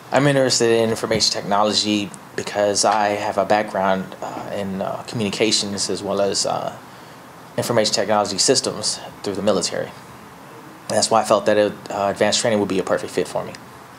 I'm interested in information technology because I have a background in communications as well as information technology systems through the military. That's why I felt that advanced training would be a perfect fit for me.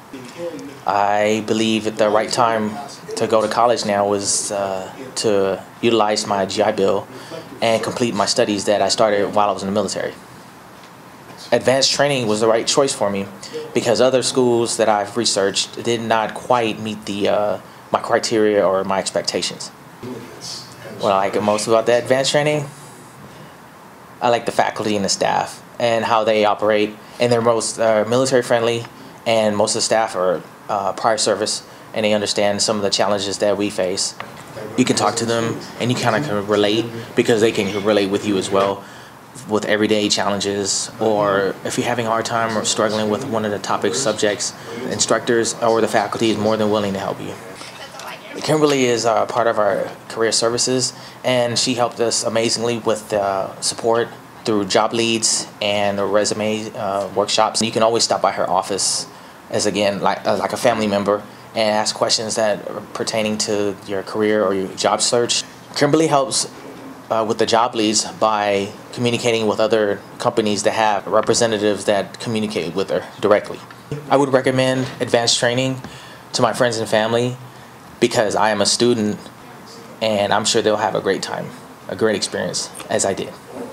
I believe that the right time to go to college now was to utilize my GI Bill and complete my studies that I started while I was in the military. Advanced training was the right choice for me because other schools that I've researched did not quite meet my criteria or my expectations. What I like most about the advanced training, I like the faculty and the staff and how they operate, and they're most military friendly, and most of the staff are prior service, and they understand some of the challenges that we face. You can talk to them and you kind of can relate because they can relate with you as well with everyday challenges, or if you're having a hard time or struggling with one of the topic subjects, instructors or the faculty is more than willing to help you. Kimberly is part of our career services, and she helped us amazingly with support through job leads and resume workshops. You can always stop by her office as, again, like a family member and ask questions that are pertaining to your career or your job search. Kimberly helps with the job leads by communicating with other companies that have representatives that communicate with her directly. I would recommend advanced training to my friends and family because I am a student, and I'm sure they'll have a great time, a great experience, as I did.